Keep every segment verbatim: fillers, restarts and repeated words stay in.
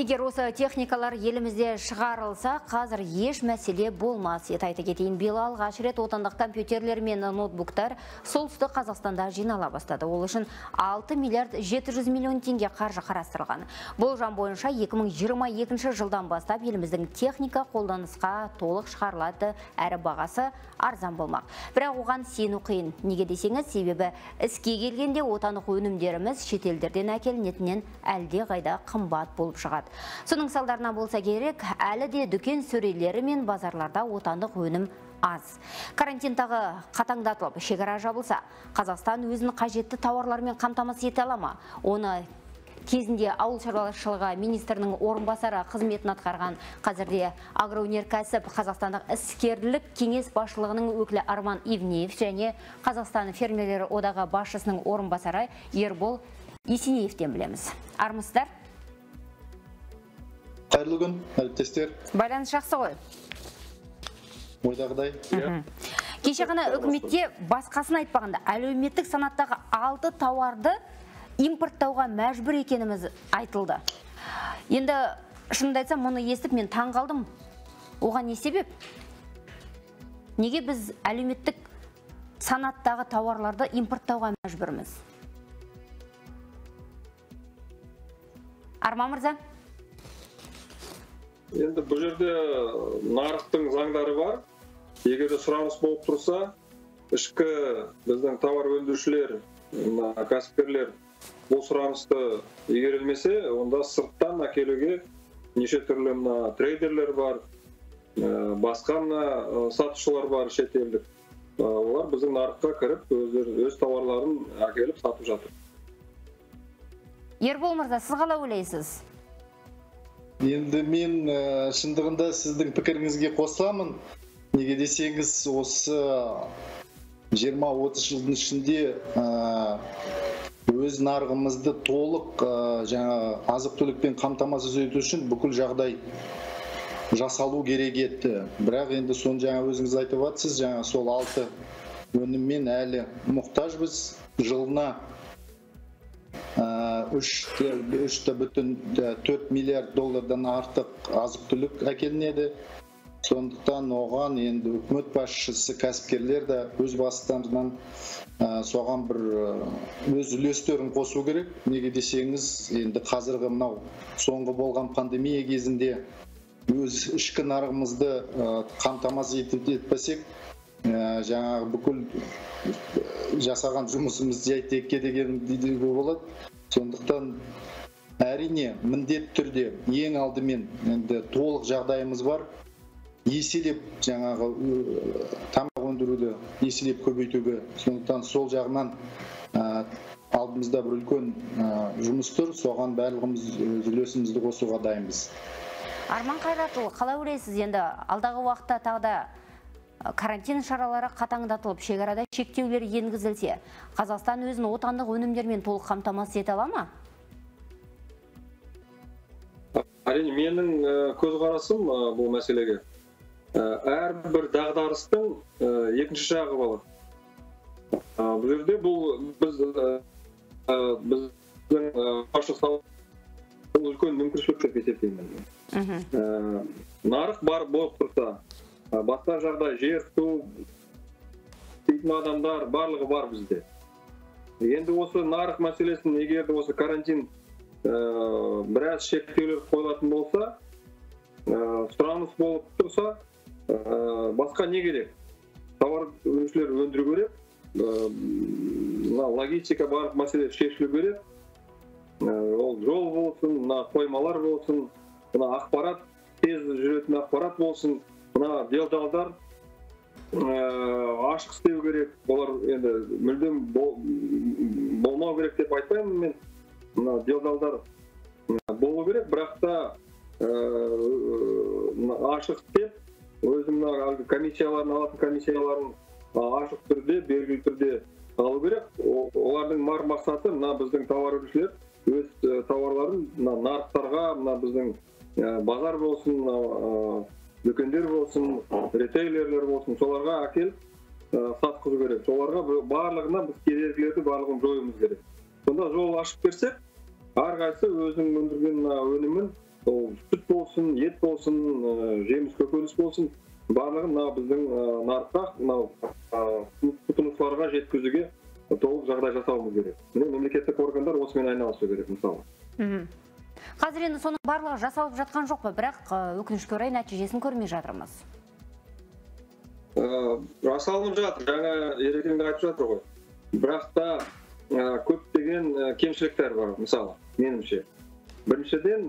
Егер осы техникалар елімізде шығарылса, қазір еш мәселе болмас еді. Айта кетейін, биыл алғаш рет отандық компьютерлер мен ноутбуктар солтүстік Қазақстанда жинала бастады. Ол үшін алты миллиард жеті жүз миллион теңге қаржы қарастырылған. Болжам бойынша екі мың жиырма екінші жылдан бастап еліміздің техника қолданысқа толық шығарылады, әрі бағасы арзан болмақ. Бірақ оған сену қиын. Неге десеңіз, себебі іске келгенде отандық өнімдеріміз шетелдерден әкелінетінен әлде қайда қымбат болып шығады. Соның салдарына болса керек, әлі де дүкен сөрелері мен базарларда отандық өнім аз. Карантиндағы қатаңдатылып, шекара жабылса, Қазақстан өзінің қажетті тауарлармен қамтамасыз ете ала ма? Оны кезінде ауыл шаруашылығы министрінің орынбасары қызметін атқарған, қазірде агроөнеркәсіп Қазақстандық іскерлік кеңес басшылығының өкілі Арман Ивнеев және Қазақстан фермерлер одағы басшысының орынбасары Ербол Есенеевтен білеміз. Армысыздар? Қайырлы күн, әріптестер. Байланыс жақсы ғой? Ойдағыдай. Кеше ғана үкіметте басқасын айтпағанда, әлеуметтік санаттағы алты тауарды импорттауға мәжбүр екеніміз айтылды. Енді шынымды айтсам, мұны естіп мен таң қалдым. Оған не себеп? Неге біз әлеуметтік санаттағы тауарларды импорттауға мәжбүрміз? Арман мырза? Енді бұл жерде нарықтың заңдары бар. Егер де сұраныс болып тұрса, ішкі біздің тауар өндірушілер, кәсіпкерлер бұл сұранысты игерілмесе, онда сырттан әкелуге неше түрлі трейдерлер бар, басқа сатушылар бар шетелдік. Олар біздің нарыққа кіріп, өз тауарларын әкеліп сатып жатыр. Ербол мырза, сіз қалай ойлайсыз? Енді мен шындығында сіздің пікіріңізге қосыламын. Неге десеңіз, осы жиырма отыз жылдың ішінде өз нарығымызды толық азық-түлікпен қамтамасыз ету үшін бүкіл жағдай жасалу керек еді. Бірақ енді соны жаңа өзіңіз айтып жатсыз, жаңа сол алты өніммен әлі мұқтажбыз. Жылына үш бүтін төрт миллиард доллардан артық азық-түлік әкелінеді. Сондықтан оған енді үкімет басшысы, кәсіпкерлер де өз бастарынан соған бір өз үлестерін қосу керек. Неге десеңіз, енді қазіргі мынау соңғы болған пандемия кезінде өз ішкі нарығымызды қамтамасыз етпесек, жаңағы бүкіл жасаған жұмысымыз жай текке деген деуге болады. Сондықтан әрине міндет түрде ең алдымен енді толық жағдайымыз бар. Еселеп жаңағы тамақ өндіруді еселеп көбейтуге. Сондықтан сол жағынан алдымызда бір үлкен жұмыс тұр. Соған барлығымыз үлесімізді қосуға дайынбыз. Арман Қайратұлы, қалай ойлайсыз, енді алдағы уақытта тағы да карантин шаралары қатаңдатылып, шекарада шектеулер енгізілсе, Қазақстан өзін отандық өнімдермен толық қамтамасыз ете ала ма? Әрине, менің көзқарасым бұл мәселеге. Әрбір дағдарыстың екінші жағы бар. Бұл жерде бұл біздің басшылық үлкен мүмкіншілік деп есептеймін. Нарық бар болып тұрса, басқа жағдай, жер, су, дейтін адамдар барлығы бар бізде. Енді осы нарық мәселесін, егер де осы карантин біраз шектеулер қойылатын болса, сұраныс болып тұрса, басқа не керек? Тауар өндірушілер өндіру керек, логистика барлық мәселе шешілу керек. Ол жол болсын, қоймалар болсын, ақпарат, тез жүретін ақпарат болсын, мына делдалдар ашық істеу керек. Олар енді мүлдем болмау керек деп айтпаймын мен. Мына делдалдар болу керек, бірақ та ашық істеп, өзінің комиссияларын алатын комиссияларын ашық түрде, белгілі түрде алу керек. Олардың бар мақсаты мына біздің тауар өндірушілер өз тауарларын нарықтарға, мына біздің базар болсын, дүкендер болсын, ретейлерлер болсын, соларға әкеліп сатқызу керек. Соларға барлығына біз кедергілерді барлығын жоюымыз керек. Сонда жол ашып берсек, әрқайсысы өзінің өндірген өнімін болсын, ет болсын, жеміс көкөніс болсын, барлығын мына біздің нарыққа, мынау тұтынушыларға жеткізуге толық жағдай жасауымыз керек. Міне мемлекеттік органдар осымен айналысу керек мысалы. Қазір енді соның барлығы жасалып жатқан жоқ па, бірақ өкінішке орай нәтижесін көрмей жатырмыз. Жасалынып жатыр, жаңа ерекеңде айтып жатыр ғой. Бірақ та көптеген кемшіліктер бар, мысалы, меніңше. Біріншіден,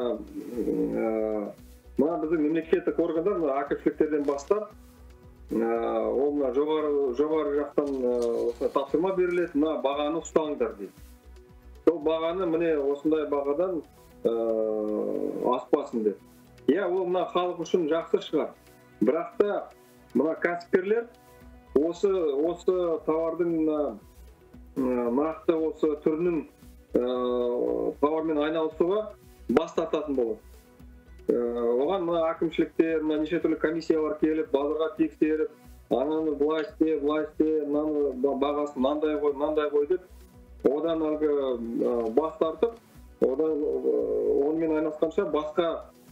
мына біздің мемлекеттік органдар әкімшіліктерден бастап, ол жоғары жақтан тапсырма беріледі, мына бағаны ұстаңдар дейді. Сол бағаны міне осындай бағадан аспасын деп. Иә, ол мына халық үшін жақсы шығар. Бірақ та мына кәсіпкерлер осы осы тауардың нақты осы түрінің тауармен айналысуға бас тартатын болады. Оған мына әкімшіліктер, мына неше түрлі комиссиялар келіп, базарға тексеріп, ананы былай істе, былай істе, мынаны бағасын мынандай қой, мынандай қой деп, одан әлгі бас тартып, одан онымен айналысқанша басқа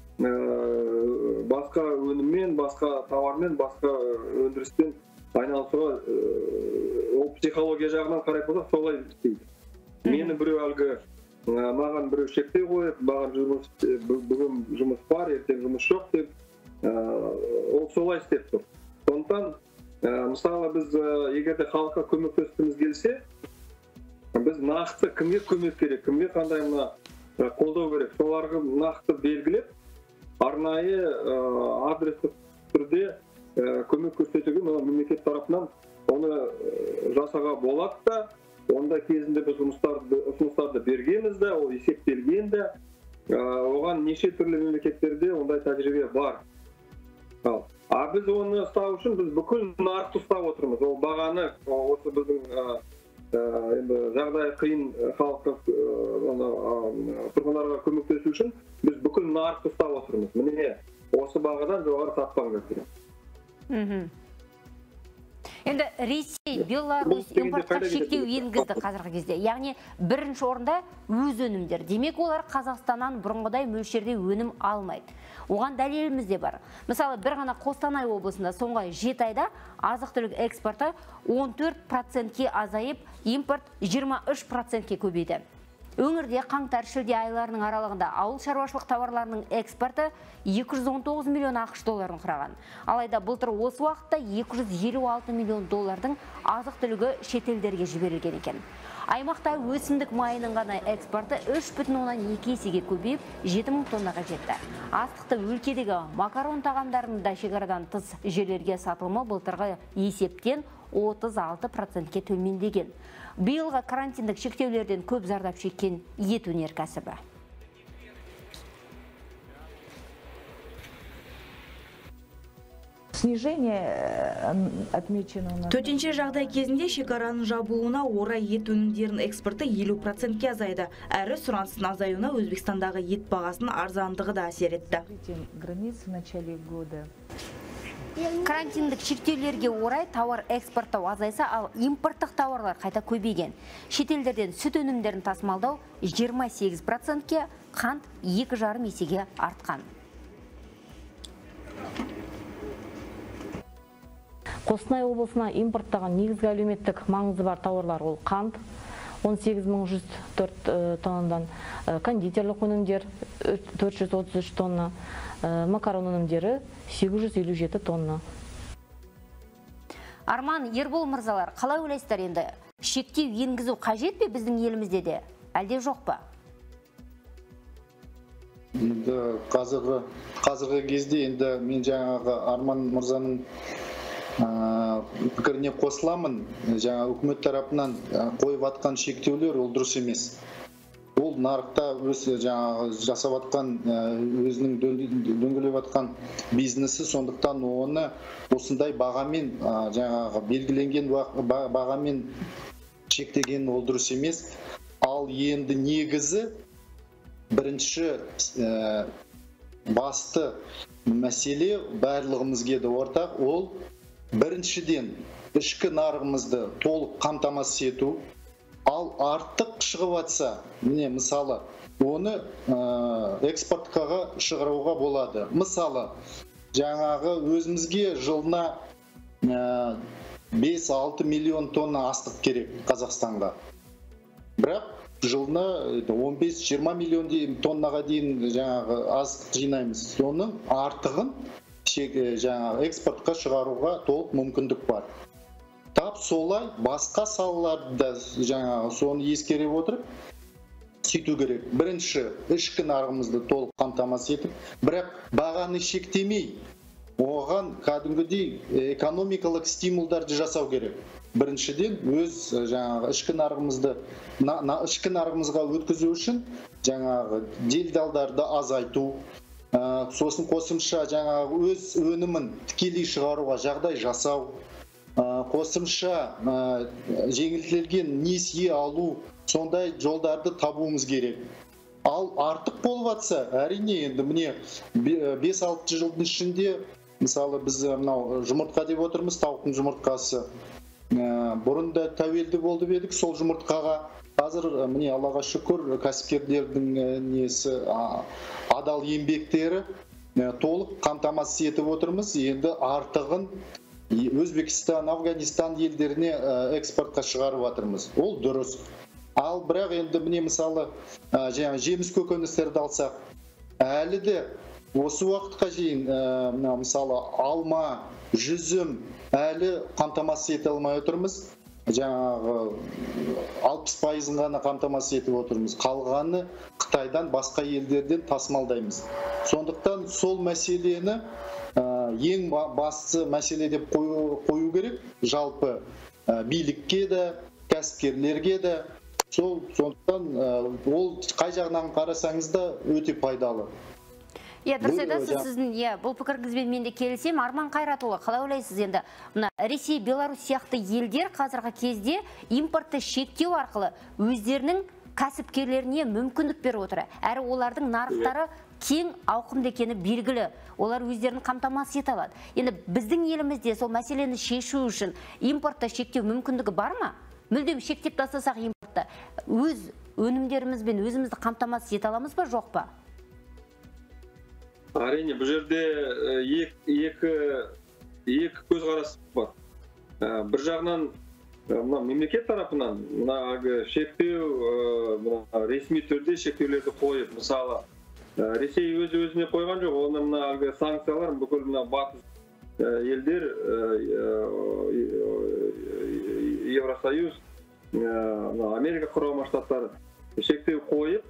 басқа өніммен, басқа тауармен, басқа өндіріспен айналысуға ол психология жағынан қарай болса солай істейді. Мені біреу әлгі маған біреу шектей қойып, маған бүгін жұмыс бар, ертең жұмыс жоқ деп, ол солай істеп тұр. Сондықтан, мысалы біз егерде халыққа көмектескіміз келсе, біз нақты кімге көмек керек, кімге қандай мына қолдау керек, соларға нақты белгілеп, арнайы адрестік түрде көмек көрсетуге мемлекет тарапынан оны жасауға болады да, онда кезінде біз ұсыныстарды бергенбіз да, ол есептелген де, оған неше түрлі мемлекеттерде ондай тәжірибе бар. А біз оны ұстау үшін біз бүкіл нарықты ұстап отырмыз. Ол бағаны осы біздің жағдай қиын халыққа тұрғындарға көмектесу үшін біз бүкіл нарықты ұстап отырмыз. Міне осы бағадан жоғары сатпаңдар керек. Енді Ресей, Беларусь импортқа шектеу енгізді қазіргі кезде. Яғни бірінші орында өз өнімдер. Демек олар Қазақстаннан бұрынғыдай мөлшерде өнім алмайды. Оған дәлеліміз де бар. Мысалы, бір ғана Қостанай облысында соңғы жеті айда азық-түлік экспорты он төрт процентке азайып, импорт жиырма үш процентке көбейді. Өңірде қаңтар-шілде айларының аралығында ауыл шаруашылық тауарларының экспорты екі жүз он тоғыз миллион ақш долларын құраған. Алайда былтыр осы уақытта екі жүз елу алты миллион доллардың азық-түлігі шетелдерге жіберілген екен. Аймақта өсімдік майының ғана экспорты үш бүтін оннан екі есеге көбейіп, жеті мың тоннаға жетті. Астықты өлкедегі макарон тағамдарының да шекарадан тыс жерлерге сатылымы былтырғы есептен отыз алты процентке төмендеген. Биылғы карантиндік шектеулерден көп зардап шеккен ет өнеркәсібі. Төтенше жағдай кезінде шекараның жабылуына орай ет өнімдерінің экспорты елу процентке азайды. Әрі сұраныстың азаюына Өзбекстандағы ет бағасының арзандығы да әсер етті. Карантиндік шектеулерге орай тауар экспорттау азайса, ал импорттық тауарлар қайта көбейген. Шетелдерден сүт өнімдерін тасымалдау жиырма сегіз процентке, қант екі жарым есеге артқан. Қостанай облысына импорттаған негізгі әлеуметтік маңызы бар тауарлар ол қант он сегіз мың жүз төрт тоннадан, кондитерлік өнімдер төрт жүз отыз үш тонна, макарон өнімдері сегіз жүз елу жеті тонна. Арман, Ербол мырзалар, қалай ойлайсыздар енді? Шектеу енгізу қажет пе біздің елімізде де? Әлде жоқ па? Қазіргі қазіргі кезде енді мен жаңағы Арман мырзаның пікіріне қосыламын. Жаңа үкімет тарапынан қойып атқан шектеулер ол дұрыс емес. Ол нарықта өз жаңағы жасап атқан өзінің дөңгелеп атқан бизнесі, сондықтан оны осындай бағамен жаңағы белгіленген бағамен шектеген ол дұрыс емес. Ал енді негізі бірінші басты мәселе барлығымызге де ортақ, ол біріншіден ішкі нарығымызды толық қамтамасыз ету. Ал артық шығып атса, міне мысалы оны экспортқа шығаруға болады. Мысалы, жаңағы өзімізге жылына бес алты миллион тонна астық керек Қазақстанға. Бірақ жылына он бес жиырма миллион тоннаға дейін жаңағы астық жинаймыз. Соның артығын жаңағы экспортқа шығаруға толық мүмкіндік бар. Тап солай басқа салаларда жаңағы соны ескере отырып сөйту керек. Бірінші, ішкі нарығымызды толық қамтамасыз етіп, бірақ бағаны шектемей, оған кәдімгідей экономикалық стимулдарды жасау керек. Біріншіден, өз жаңағы ішкі нарығымызды ішкі нарығымызға өткізу үшін жаңағы делдалдарды азайту, сосын қосымша жаңағы өз өнімін тікелей шығаруға жағдай жасау, қосымша жеңілдетілген несие алу, сондай жолдарды табуымыз керек. Ал артық болып жатса, әрине енді міне бес алты жылдың ішінде, мысалы біз мынау жұмыртқа деп отырмыз, тауықтың жұмыртқасы. Бұрын да тәуелді болды едік сол жұмыртқаға. Қазір міне Аллаға шүкір, кәсіпкерлердің несі адал еңбектері толық қамтамасыз етіп отырмыз. Енді артығын Өзбекстан, Афганистан елдеріне экспортқа шығарып жатырмыз. Ол дұрыс. Ал бірақ енді міне мысалы жеміс көкөністерді алсақ, әлі де осы уақытқа дейін мысалы алма, жүзім әлі қамтамасыз ете алмай отырмыз. Жаңағы алпыс пайызын ғана қамтамасыз етіп отырмыз. Қалғаны Қытайдан, басқа елдерден тасымалдаймыз. Сондықтан сол мәселені ең басты мәселе деп қою керек. Жалпы билікке де, кәсіпкерлерге де. Сондықтан ол қай жағынан қарасаңыз да өте пайдалы. Иә, дұрыс айтасыз, сіздің бұл пікіріңізбен мен де келісем. Арман Қайратұлы, қалай ойлайсыз енді? Мына Ресей, Беларусь сияқты елдер қазіргі кезде импортты шектеу арқылы өздерінің кәсіпкерлеріне мүмкіндік беріп отыр. Әрі олардың нарықтары кең ауқымды екені белгілі. Олар өздерін қамтамасыз ете алады. Енді біздің елімізде сол мәселені шешу үшін импортты шектеу мүмкіндігі бар ма? Мүлдем шектеп тастасақ импортты, өз өнімдерімізбен өзімізді қамтамасыз ете аламыз ба, жоқ па? Әрине, бұл жерде екі көзқарас бар. Бір жағынан мемлекет тарапынан шектеу, ресми түрде шектеулерді қойып, мысалы, Ресей өз-өзіне қойған жоқ, оны санкциялар бүкіл батыс елдер, Евросоюз, Америка құрама штаттары шектеу қойып,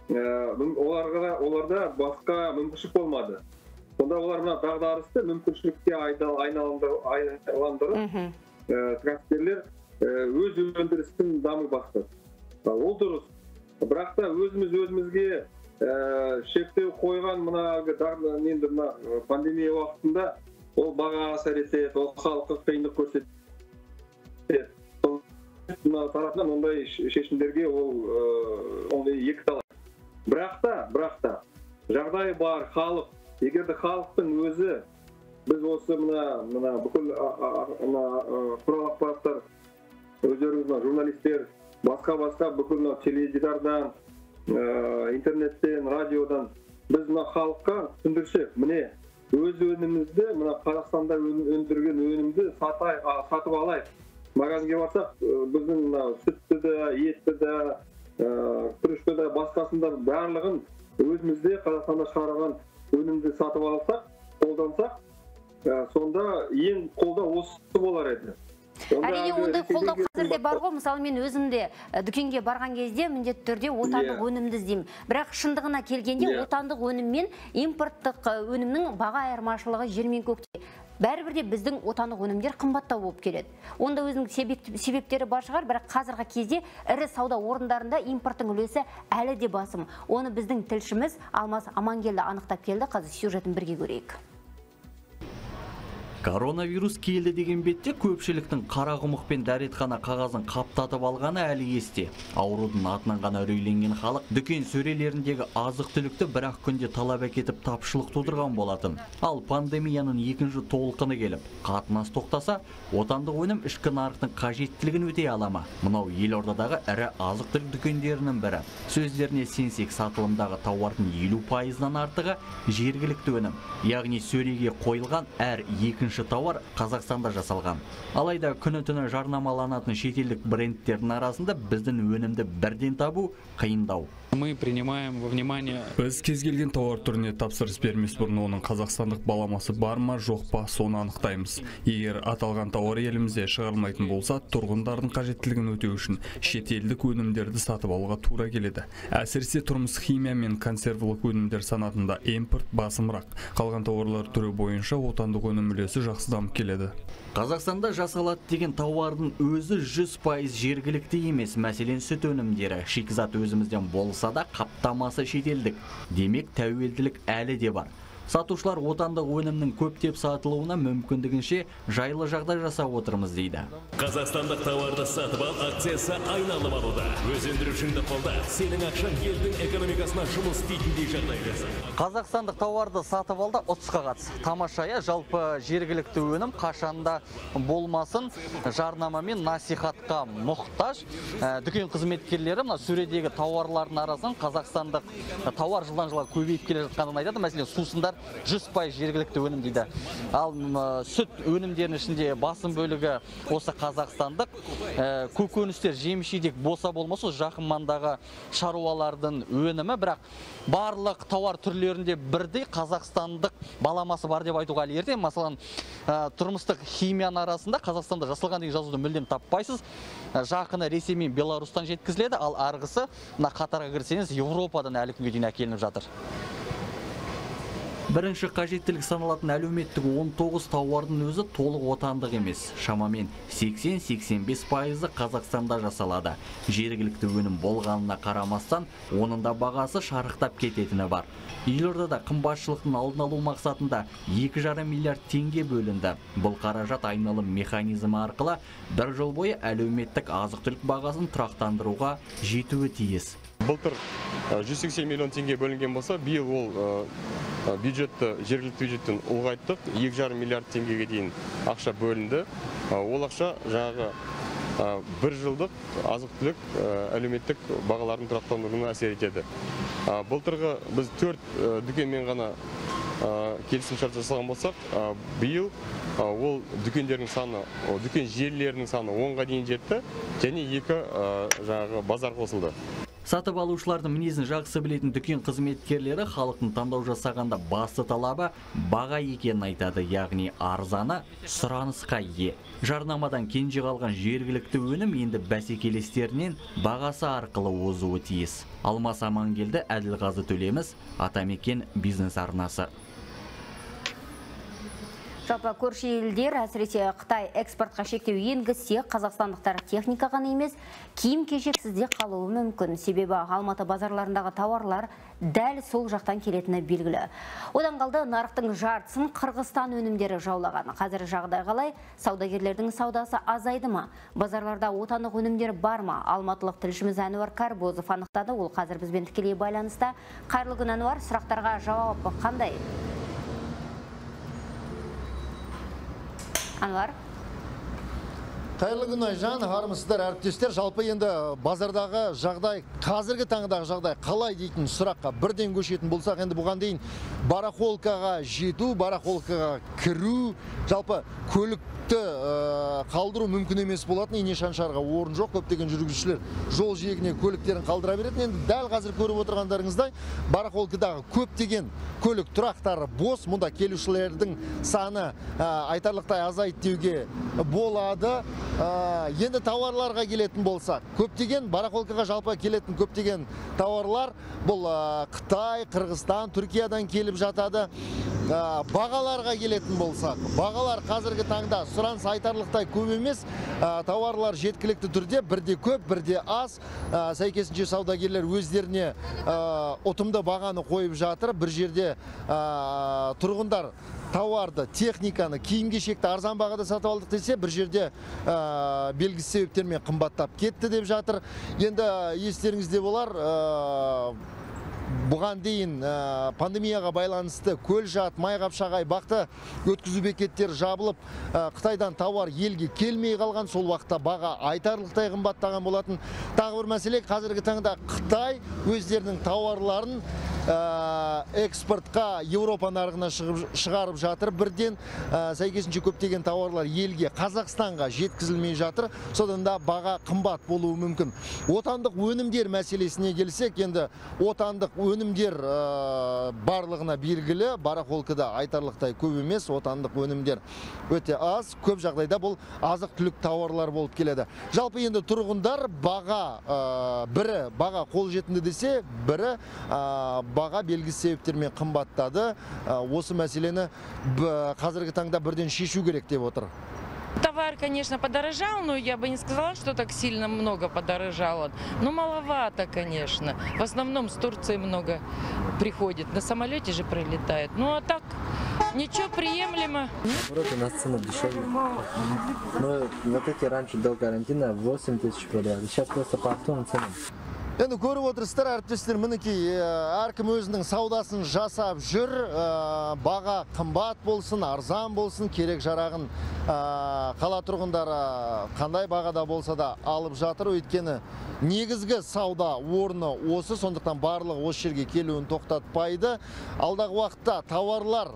оларда басқа мүмкіншілік болмады. Сонда олар дағдарысты мүмкіншілікке айналдырып, кәсіпкерлер өз өндірістің даму бастады. Ол дұрыс. Бірақ та өзіміз өзімізге шектеу қойған пандемия уақытында ол баға әсер етеді, ол халыққа қиындық көрсетеді. Тарапынан ондай шешімдерге ол екі талай. Бірақ та, бірақ та, жағдай бар, халық, егерде халықтың өзі, біз осы мұна бүкіл құрал ақпараттар, өздеріңіз журналистер, басқа-басқа бүкіл теледидардан, интернеттен, радиодан, біз халыққа түсіндірсек, міне, өз өнімізді, Қазақстанда өндірген өнімді сатып алайық. Магазинге барсақ, біздің сүтті де, етті де, күрішті де, басқасында барлығын өзімізде Қазақстанда шығарған өнімді сатып алсақ, қолдансақ, сонда ең қолдау осы болар еді. Әрине, ондай қолдау қазірде бар ғой. Мысалы, мен өзімде дүкенге барған кезде міндетті түрде отандық өнімді іздеймін. Бірақ шындығына келгенде отандық өнім мен импорттық өнімнің баға айырмашылығы жер мен көкте. Бәрібірде біздің отандық өнімдер қымбаттау болып келеді. Онда өзінің себептері бар шығар, бірақ қазіргі кезде ірі сауда орындарында импорттың үлесі әлі де басым. Оны біздің тілшіміз Алмас Амангелді анықтап келді. Қазір сюжетін бірге көрейік. Коронавирус келді деген бетте көпшіліктің қарақұмық пен дәретхана қағазын қаптатып алғаны әлі есте. Аурудың атынан ғана үрейленген халық дүкен сөрелеріндегі азық түлікті бір-ақ күнде талап әкетіп тапшылық тудырған болатын. Ал пандемияның екінші толқыны келіп, қатынас тоқтаса, отандық өнім ішкі нарықтың қажеттілігін өтей ала ма? Мынау елордадағы ірі азық түлік дүкендерінің бірі. Сөздеріне сенсек, сатылымдағы тауардың елу пайызынан артығы жергілікті өнім, яғни сөреге қойылған әр екінші тауар Қазақстанда жасалған. Алайда күні-түні жарнамаланатын шетелдік брендтердің арасында біздің өнімді бірден табу қиындау. Мы принимаем во внимание. Біз кез келген тауар түріне тапсырыс бермес бұрын оның қазақстандық баламасы бар ма, жоқ па, соны анықтаймыз. Егер аталған тауар елімізде шығарылмайтын болса, тұрғындардың қажеттілігін өтеу үшін шетелдік өнімдерді сатып алуға тура келеді. Әсіресе тұрмыс химия мен консервілік өнімдер санатында импорт басымырақ. Қалған тауарлар түрі бойынша отандық өнім үлесі жақсы дамып келеді. Қазақстанда жасалады деген тауардың өзі жүз пайыз жергілікті емес. Мәселен, сүт өнімдері шикізат өзімізден болса да қаптамасы шетелдік. Демек, тәуелділік әлі де бар. Сатушылар отандық өнімнің көптеп сатылуына мүмкіндігінше жайлы жағдай жасап отырмыз дейді. Қазақстандық тауарды сатып ал акциясы айналым алуда. Өз өндірушіңді қолда, сенің ақшаң елдің экономикасына жұмыс істейтіндей жағдай жаса. Қазақстандық тауарды сатып алда ұтысқа қатыс. Тамашая, жалпы жергілікті өнім қашанда болмасын, жарнама мен насихатқа мұқтаж. Дүкен қызметкерлері мына сөредегі тауарлардың арасынан қазақстандық тауар жылдан жылға көбейіп келе жатқанын айтады. Мәселен, сусындар жүз пайыз жергілікті өнім дейді. Ал сүт өнімдерінің ішінде басым бөлігі осы қазақстандық. Көкөністер, жеміс-жидек болса болмаса жақын маңдағы шаруалардың өнімі, бірақ барлық тауар түрлерінде бірдей қазақстандық баламасы бар деп айтуға әлі ерте. Мәселен, тұрмыстық химияның арасында Қазақстанда жасалған деген жазуды мүлдем таппайсыз. Жақыны Ресей мен Беларусьтан жеткізіледі, ал арғысы қатарға кірсеңіз Еуропадан әлі күнге дейін әкелініп жатыр. Бірінші қажеттілік саналатын әлеуметтік он тоғыз тауардың өзі толық отандық емес. Шамамен сексен сексен бес пайызы Қазақстанда жасалады. Жергілікті өнім болғанына қарамастан, оның да бағасы шарықтап кететіні бар. Елордада қымбатшылықтың алдын алу мақсатында екі жарым миллиард теңге бөлінді. Бұл қаражат айналым механизмі арқылы бір жыл бойы әлеуметтік азық-түлік бағасын тұрақтандыруға жетуі тиіс. Былтыр жүз сексен миллион теңге бөлінген болса, биыл ол бюджетті, жергілікті бюджеттен ұлғайттық, екі жарым миллиард теңгеге дейін ақша бөлінді. Ол ақша жаңағы бір жылдық азық-түлік әлеуметтік бағалардың тұрақтандыруына әсер етеді. Былтырғы біз төрт дүкенмен ғана келісімшарт жасалған болсақ, биыл ол дүкендердің саны, дүкен желілерінің саны онға дейін жетті, және екі жаңағы базар қосылды. Сатып алушылардың мінезін жақсы білетін дүкен қызметкерлері халықтың таңдау жасағанда басты талабы баға екенін айтады, яғни арзаны сұранысқа ие. Жарнамадан кенже қалған жергілікті өнім енді бәсекелестерінен бағасы арқылы озуы тиіс. Алмас Амангелді, Әділғазы Төлеміс, Атамекен бизнес арнасы. Жалпы көрші елдер, әсіресе Қытай экспортқа шектеу енгізсе, қазақстандықтар техника ғана емес, киім-кешексізде қалуы мүмкін. Себебі Алматы базарларындағы тауарлар дәл сол жақтан келетіні белгілі. Одан қалды нарықтың жартысын Қырғызстан өнімдері жаулаған. Қазір жағдай қалай? Саудагерлердің саудасы азайды ма? Базарларда отандық өнімдер бар ма? Алматылық тілшіміз Әнуар Карбозов анықтады. Ол қазір бізбен тікелей байланыста. Қайырлы күн, Әнуар, сұрақтарға жауап қандай? Анвар. Қайырлы күн, Айжан, армысыздар, әріптестер. Жалпы енді базардағы жағдай, қазіргі таңдағы жағдай қалай дейтін сұраққа бірден көшетін болсақ, енді бұған дейін барахолкаға жету, барахолкаға кіру, жалпы көлікті қалдыру мүмкін емес болатын. Ине шаншарға орын жоқ, көптеген жүргізушілер жол жиегіне көліктерін қалдыра беретін. Енді дәл қазір көріп отырғандарыңыздай, барахолкадағы көптеген көлік тұрақтары бос. Мұнда келушілердің саны айтарлықтай азайды деуге болады. Енді тауарларға келетін болсақ, көптеген барахолкаға жалпы келетін көптеген тауарлар бұл Қытай, Қырғызстан, Түркиядан келіп жатады. Бағаларға келетін болсақ, бағалар қазіргі таңда сұраныс айтарлықтай көп емес, тауарлар жеткілікті түрде, бірде көп, бірде аз. Сәйкесінше саудагерлер өздеріне ұтымды бағаны қойып жатыр. Бір жерде тұрғындар тауарды, техниканы, киім-кешекті арзан бағада сатып алдық десе, бір жерде белгісіз себептермен қымбаттап кетті деп жатыр. Енді естеріңізде болар, бұған дейін пандемияға байланысты Көлжат, Майқапшағай, Бақты өткізу бекеттері жабылып, Қытайдан тауар елге келмей қалған, сол уақытта баға айтарлықтай қымбаттаған болатын. Тағы бір мәселе, қазіргі таңда Қытай өздерінің тауарларын экспортқа Еуропа нарығына шығарып жатыр. Бірден сәйкесінше көптеген тауарлар елге, Қазақстанға жеткізілмей жатыр. Содан да баға қымбат болуы мүмкін. Отандық өнімдер мәселесіне келсек, енді отандық өнімдер барлығына белгілі, барахолкада айтарлықтай көп емес, отандық өнімдер өте аз, көп жағдайда бұл азық-түлік тауарлар болып келеді. Жалпы енді тұрғындар баға бірі баға қолжетімді десе, бірі баға белгісіз себептермен қымбаттады. Осы мәселені қазіргі таңда бірден шешу керек деп отыр. Товар, конечно, подорожал, но я бы не сказала, что так сильно много подорожало. Но маловато, конечно. В основном с Турции много приходит. На самолете же прилетает. Ну а так, ничего, приемлемо. Наоборот, у нас цены дешевле. Но вот эти раньше до карантина восемь тысяч продавали. Сейчас просто по актуальным ценам. Енді көріп отырсыздар, әріптестер, мінекей әркім өзінің саудасын жасап жүр, баға қымбат болсын, арзан болсын, керек жарағын қала тұрғындары қандай бағада болса да алып жатыр. Өйткені негізгі сауда орны осы, сондықтан барлығы осы жерге келуін тоқтатпайды. Алдағы уақытта тауарлар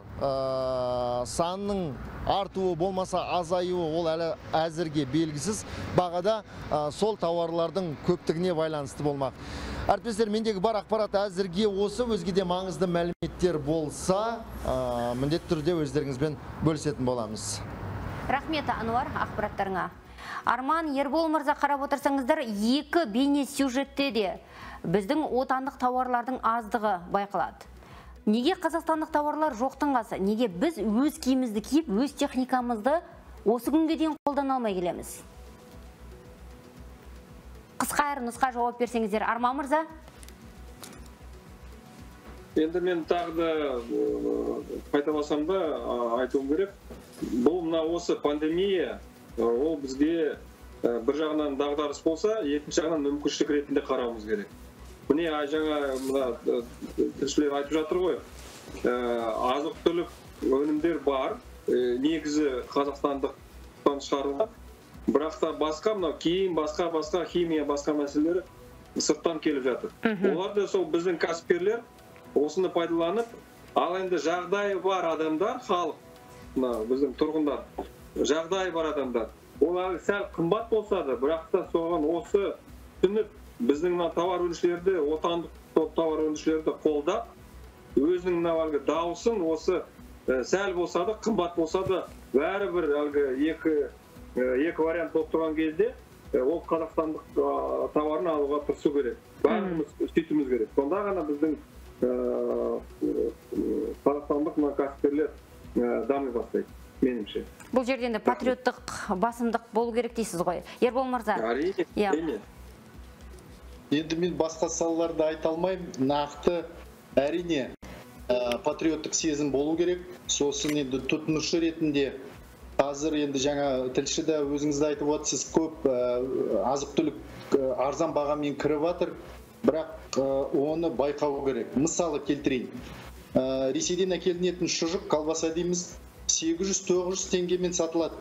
санының артуы болмаса азаюы ол әлі әзірге белгісіз. Бағада сол тауарлардың көптігіне байланысты болмақ. Әріптестер, мендегі бар ақпарат әзірге осы. Өзге де маңызды мәліметтер болса, міндетті түрде өздеріңізбен бөлісетін боламыз. Рахмет, Ануар, ақпараттарыңа. Арман, Ербол мырза, қарап отырсаңыздар, екі бейне сюжетте де біздің отандық тауарлардың аздығы байқалады. Неге қазақстандық тауарлар жоқтың қасы? Неге біз өз киімізді киіп, өз техникамызды осы күнге дейін қолдана алмай келеміз? Қысқа әрі нұсқа жауап берсеңіздер, Арман мырза? Енді мен тағы да қайталасам да айтуым керек. Бұл мына осы пандемия, ол бізге бір жағынан дағдарыс болса, екінші жағынан мүмкіншілік ретінде қарауымыз керек. Міне жаңа мына тілшілер айтып жатыр ғой, азық-түлік өнімдер бар, негізі қазақстандықтан шығарылған, бірақ та басқа мына киім, басқа басқа химия, басқа мәселелері сырттан келіп жатыр. Олар да сол біздің кәсіпкерлер осыны пайдаланып, ал енді жағдайы бар адамдар, халық, біздің тұрғындар, жағдайы бар адамдар, олар сәл қымбат болса да, бірақ та соған осы түсініп біздің тауар өндірушілерді, отандық тауар өндірушілерді қолдап, өзінің дауысын осы сәл болса да, қымбат болса да, бәрібір екі вариант болып тұрған кезде, ол қазақстандық тауарын алуға тырысу керек. Бәріміз сөйтуіміз керек. Сонда ғана біздің қазақстандық кәсіпкерлер дами бастайды, меніңше. Бұл жерден де патриоттық басымдық болу керек дейсіз ғой. Ербол мырза. Әрине. Енді мен басқа салаларды айта алмаймын. Нақты әрине патриоттық сезім болу керек. Сосын енді тұтынушы ретінде қазір енді жаңа тілші де өзіңізді айтып отырсыз, көп азық-түлік арзан бағамен кіріп жатыр, бірақ оны байқау керек. Мысалы келтірейін. Ресейден әкелінетін шұжық, колбаса дейміз, сегіз жүз тоғыз жүз теңгемен сатылады.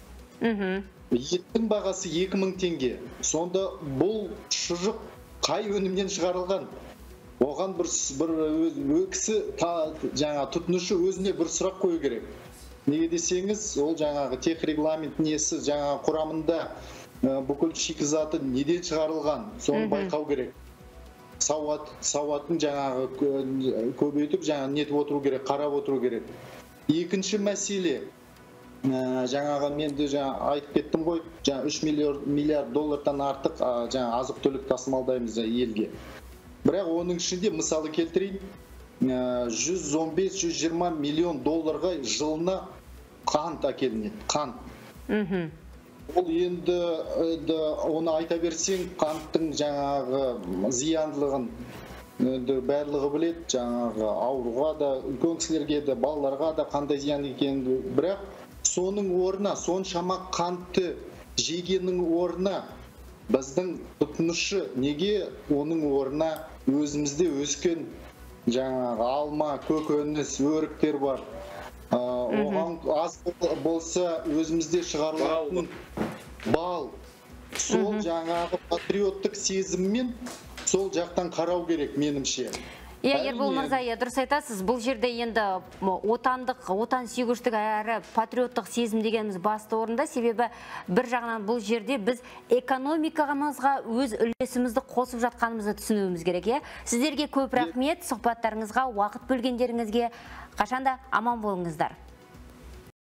Еттің бағасы екі мың теңге. Сонда бұл шұжық қай өнімнен шығарылған? Оған бір кісі жаңа тұтынушы өзіне бір сұрақ қою керек. Неге десеңіз, ол жаңағы тех регламент несі, жаңа құрамында бүкіл шикізаты неден шығарылған, соны байқау керек. Сауат, сауатын жаңағы көбейтіп, жаңа нетіп отыру керек, қарап отыру керек. Екінші мәселе, жаңағы мен де айтып кеттім ғой, үш миллиард доллардан артық азық-түлік тасымалдаймыз елге. Бірақ оның ішінде мысалы келтірейін, жүз он бес жүз жиырма миллион долларға жылына қант әкелінеді, қант. Ол енді оны айта берсең, қанттың жаңағы зияндылығын енді барлығы білет, жаңағы ауруға да, үлкен кісілерге де, балаларға да қандай зиян екенін, бірақ соның орнына, соншама қантты жегеннің орнына біздің тұтынушы неге оның орнына өзімізде өскен жаңағы алма, көкөніс, өріктер бар. Оған аз болса өзімізде шығарылатын бал, сол жаңағы патриоттық сезіммен сол жақтан қарау керек меніңше. Иә, Ербол мырза, дұрыс айтасыз. Бұл жерде енді отандық, отан сүйгіштік әрі патриоттық сезім дегеніміз басты орында. Себебі бір жағынан бұл жерде біз экономикамызға өз үлесімізді қосып жатқанымызды түсінуіміз керек. Сіздерге көп рахмет, сұхбаттарыңызға, уақыт бөлгендеріңізге. Қашанда аман болыңыздар.